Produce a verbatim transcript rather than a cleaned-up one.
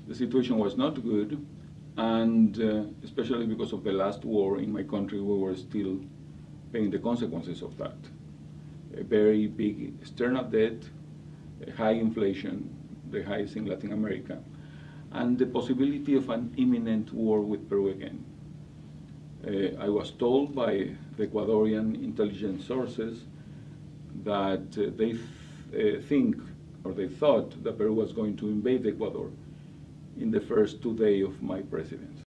the situation was not good, and uh, especially because of the last war in my country, we were still paying the consequences of that. A very big external debt, a high inflation, the highest in Latin America, and the possibility of an imminent war with Peru again. Uh, I was told by the Ecuadorian intelligence sources that uh, they th uh, think, or they thought, that Peru was going to invade Ecuador in the first two days of my presidency.